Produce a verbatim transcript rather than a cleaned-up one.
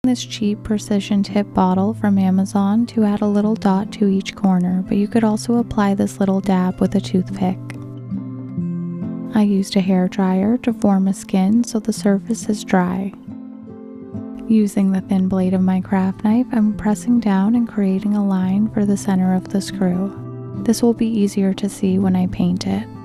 this cheap precision tip bottle from Amazon to add a little dot to each corner, but you could also apply this little dab with a toothpick. I used a hair dryer to form a skin so the surface is dry. Using the thin blade of my craft knife, I'm pressing down and creating a line for the center of the screw. This will be easier to see when I paint it.